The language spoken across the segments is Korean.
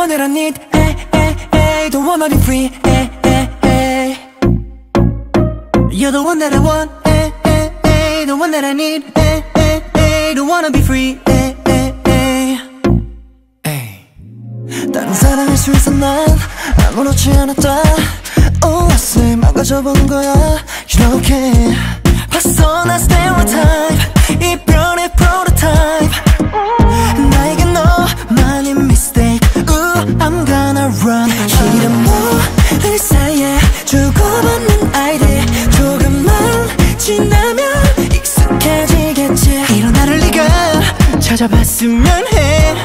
one that I need, the one I'll be free, You're the one that I want, the one that I need, the one I'll be free, 다른 사랑할 수 있어 난 아무렇지 않았다. Oh, I say 망가져본 거야. You know okay. 봤어 난 stereotype 이별의 prototype. 나에게 너만의 mistake. Ooh, I'm gonna run. 이런 모든 사이에 주고받는 아이들 조금만 지나면 익숙해지겠지. 이런 나를 네가 찾아봤으면 해.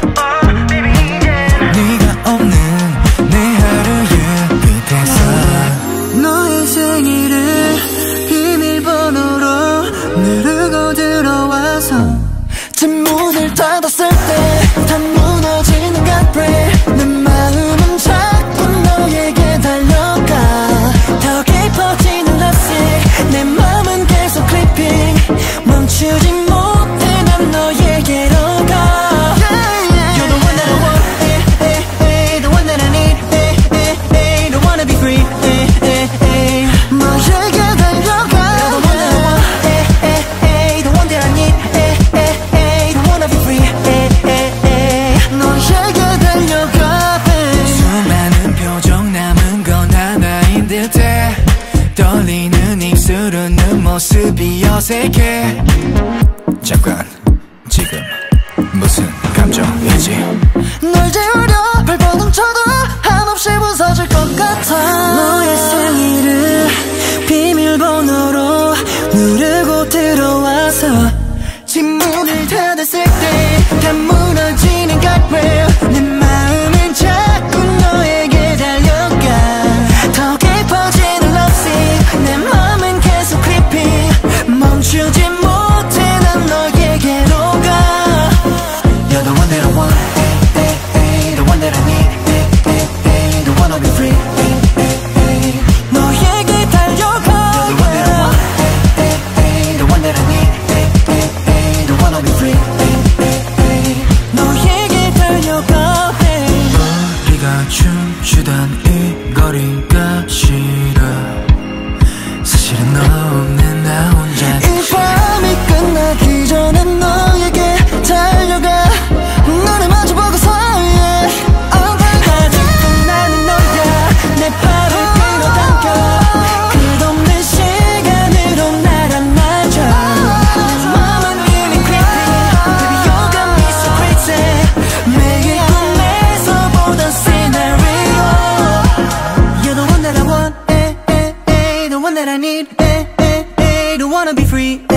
네가 없는 내 하루의 끝에서 너의 생일을 비밀번호로 누르고 들어와서 뒷문을 닫았을 때 다 무너지는 guardrail. 내 마음은 자꾸 너에게 달려가. 더 깊어지는 lovesick. 내 맘은 계속 clipping. 멈추지 못해 난 너에게로 가. You're the one that I want, the one that I need, the one to be free, 너에게 달려가. You're the one that I want, the one that I need, the one to be free, 너에게 달려가. 수많은 표정 남은 건 하나인 듯해. 떨리는 입술은 는 모습이 어색해. 잠깐 지금 무슨 감정이지? 널 재우려 발버둥 쳐도 한없이 부서질 것 같아. 너의 생일을 비밀번호로 누르고 들어와서 뒷문을 닫았을 때 다 무너지는 guardrail. 내 마음은 자꾸 너에게 달려가. 더 깊어지는 lovesick. 내 맘은 계속 creeping. 멈추지 못해 난 너에게로 가. You're the one that I want, the one that I need, the one I'll be free, 너에게 달려가. You're the one that I want, the one that I need, the one I'll be free, 너에게 달려가. 우리가 춤추던 이 거리가 싫어. 사실은 너 없는 나 혼자. 이 밤이 끝나기 전에 너에게 달려가. 너를 마주보고서 아직도 나는 너야. 내 발을 끌어당겨. 끝없는 시간으로 날 안아줘. 내 맘은 이미 creeping. Baby you got me so crazy. 매일 꿈에서 보던 scenario. You're the one that I want, the one that I need, the one to be free.